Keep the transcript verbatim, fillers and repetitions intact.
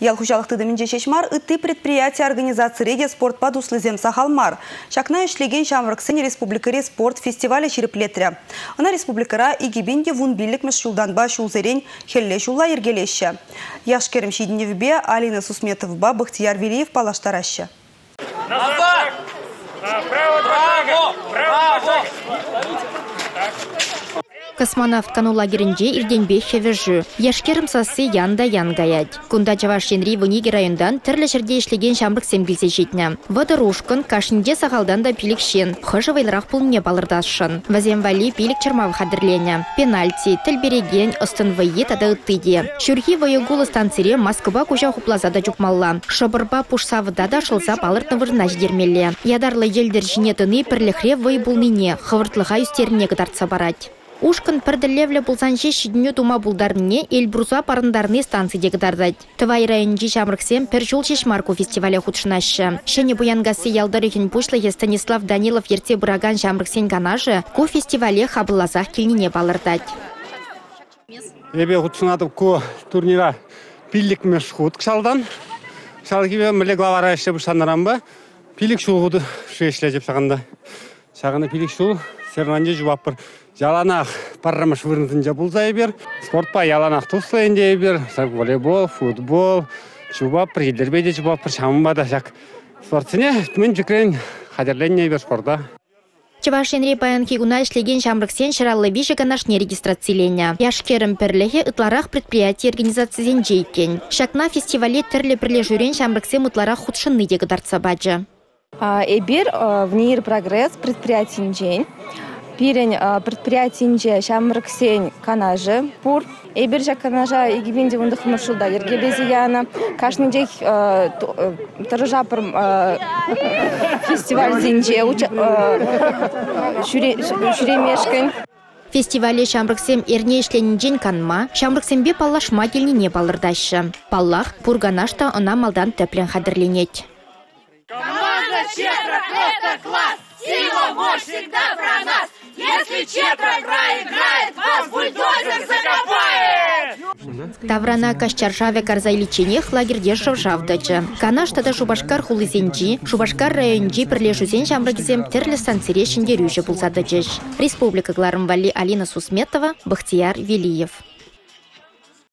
Ял хужалықты дымінже шешмар, үтті предприятие организации реде спорт падуслызем сахалмар. Шакна ишлеген Шамрыксен республикаре спорт фестивалі шереплетірі. Она республикара игибинде вун билік міс шулдан баш улзерен хелле шулла ергелеші. Яшкерім шидіневбе Алина Сусметовба Бахтияр Велиев палаштараща. Назад! Право, право, право! Космонавт кану лагерінде ирденбе хевежу. Яшкерім сасы янда янгаять. Кунда Чавашенри Вуниги райондан түрлі жерде ішлеген Шамрыксем келсе жетіне. Вадырушкын кашынде сағалдан да пилікшен. Хыжы вайлырақ пулне балырдасшын. Вазем вали пилік чырмавы хадырлене. Пенальти, тіл береген ұстын вайы тада ұттыде. Шүрхи вайыгулы станцире Москва кужа хуплазада жүкмалла. Шабырба пушсавыда да шылса балыртны вырна ждермелі. Ядарлы елдер жинетыны пірліхре вай булныне. Хывыртлыға үстеріне гыдартса барать. Ушкын пірділевлі бұлзанше шидіне тума бұлдарыне Эльбруза парындарыны станцияде гыдардать. Тывай районжи Шамрыксем пір жол шешмарку фестиваля худшынашы. Шене буянгасы ялдарыхын пушлығы Станислав Данилов ерте бұраган Шамрыксен канажы ку фестивале хабылазақ келніне балырдать. Эбе худшынатып ку турнира пилік меш худ кшалдан. Шалгибе мілі главара іші бұшандарам ба. Пилік шулғуды шешле жеп шағында. Шағыны пилік шул сернанже жуап бір. Яланақ паррамыш вырнытынжа бұлзай бер. Спортпа яланақ тұслайын дей бер. Волейбол, футбол, жубап бір, елдербейде жубап бір, шамынбада жак. Спортсыне, мен жүкірен қадерленне бер спорта. Чавашенри паянки гуна ишлеген Шамрыксен шыраллы виші ганашне регистрацилене. Яшкерім пірлігі ытларақ предприятие организациясен жейкен. Шакна фестивале түрлі пірлі жүрен Шамрыксен ытларақ худшынны дегі дартса баджы. Эбир в НИИР прогресс предприятиен жейн. Пирень предприятиенже Шамрыксен канажы пур. Эбир жа канажа игибинде ундық маршрутда ергебези яна. Кашнынже тұрыжапыр фестивальденже жүремешкін. Фестивале Шамрыксем эрне ішленінжен канма, Шамрыксембе паллашма келніне балырдашы. Паллах пурганашта она малдан төплен хадырленет. Команда Четра — это класс! Сила, мощь всегда про нас! Если Четра проиграет, вас бульдозер закопает! Таврана кашчаршаве карзайличенех лагерде шавжавдачы. Канаштада Шубашкар хулызенжи, Шубашкар районжи пірлешузен Шамрыксем терлі станцире шиндерюжі бұлсадачыш. Республика Гларымвали Алина Сусметова, Бахтияр Велиев.